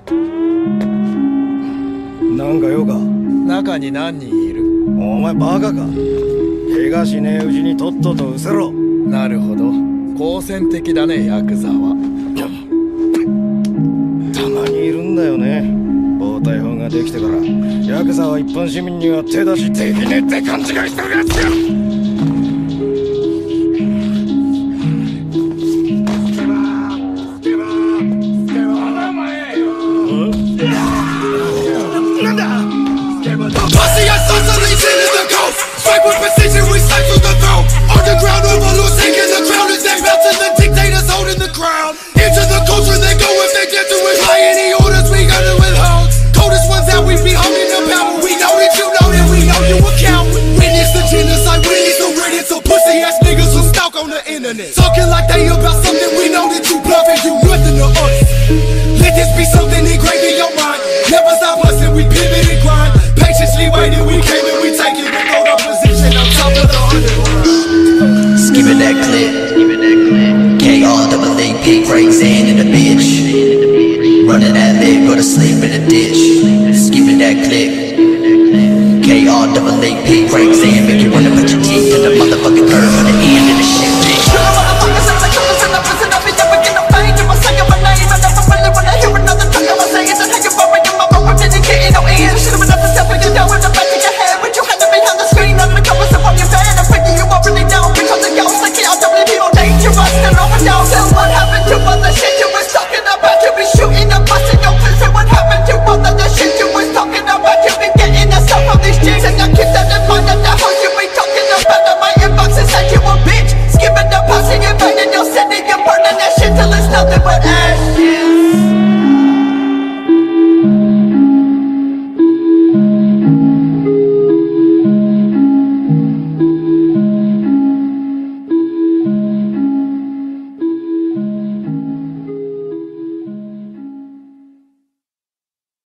なんか用か？ 中に何人いる？ お前バカか？怪我しねえうちにとっとと失せろ。 なるほど、好戦的だね、ヤクザは。 たまにいるんだよね、暴対法ができてからヤクザは一般市民には手出しできねえって勘違いしてるやつよ。 Underground overlords taking the crown as they bounce to the dictators holding the crown. Into the culture they go if they get to it. High any orders we gotta withhold. Coldest ones out we be holding the power. We know that you know that we know you account. Witness the genocide, we need some Reddit. So pussy ass niggas who stalk on the internet. Talking like they about something we know that you bluffing. You nothing to us. Let this be something engraved in your mind. Never stop hustling, we pivot and grind. Patiently waiting, we came and we take it. We hold our position on top of the underground. Skipping that clip, KR-AA-P, breaks in the bitch. Running that leg, go to sleep in the ditch. Skipping that clip, KR-AA-P, breaks in, make you wanna put your teeth in the motherfucking curve on the